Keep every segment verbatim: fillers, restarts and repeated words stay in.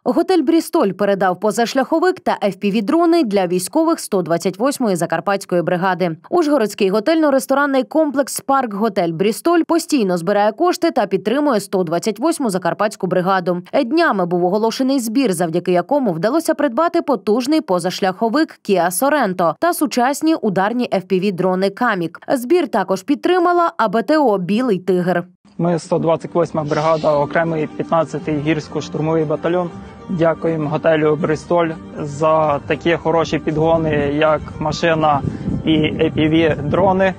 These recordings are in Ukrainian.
Готель «Брістоль» передав позашляховик та еф пі ві-дрони для військових сто двадцять восьмої Закарпатської бригади. Ужгородський готельно-ресторанний комплекс «Парк-Готель Брістоль» постійно збирає кошти та підтримує сто двадцять восьму Закарпатську бригаду. Днями був оголошений збір, завдяки якому вдалося придбати потужний позашляховик Kia Sorento та сучасні ударні еф пі ві-дрони «Камік». Збір також підтримала а бе те о «Білий тигр». Ми сто двадцять восьма бригада, окремий п'ятнадцятий гірсько-штурмовий батальйон. Дякуємо готелю «Брістоль» за такі хороші підгони, як машина і еф пі ві-дрони.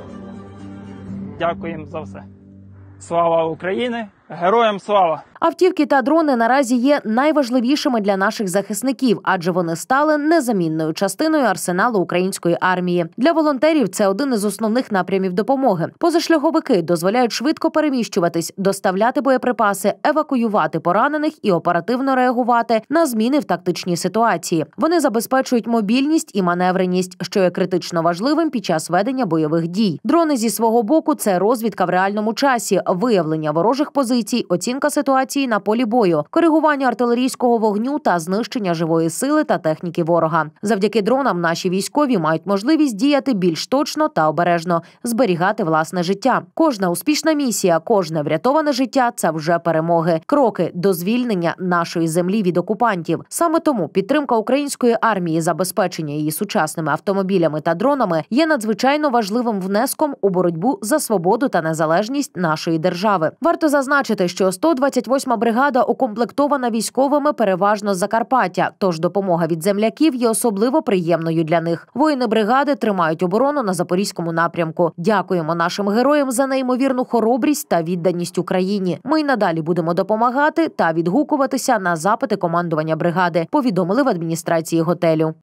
Дякуємо за все. Слава Україні! Героям слава! Автівки та дрони наразі є найважливішими для наших захисників, адже вони стали незамінною частиною арсеналу української армії. Для волонтерів це один із основних напрямів допомоги. Позашляховики дозволяють швидко переміщуватись, доставляти боєприпаси, евакуювати поранених і оперативно реагувати на зміни в тактичній ситуації. Вони забезпечують мобільність і маневреність, що є критично важливим під час ведення бойових дій. Дрони зі свого боку – це розвідка в реальному часі, виявлення ворожих позицій, оцінка ситуації на полі бою, коригування артилерійського вогню та знищення живої сили та техніки ворога. Завдяки дронам наші військові мають можливість діяти більш точно та обережно, зберігати власне життя. Кожна успішна місія, кожне врятоване життя – це вже перемоги. Кроки до звільнення нашої землі від окупантів. Саме тому підтримка української армії, забезпечення її сучасними автомобілями та дронами є надзвичайно важливим внеском у боротьбу за свободу та незалежність нашої держави. Варто зазначити, що сто двадцять восьма бригада укомплектована військовими переважно з Закарпаття, тож допомога від земляків є особливо приємною для них. Воїни бригади тримають оборону на Запорізькому напрямку. Дякуємо нашим героям за неймовірну хоробрість та відданість Україні. Ми й надалі будемо допомагати та відгукуватися на запити командування бригади, повідомили в адміністрації готелю.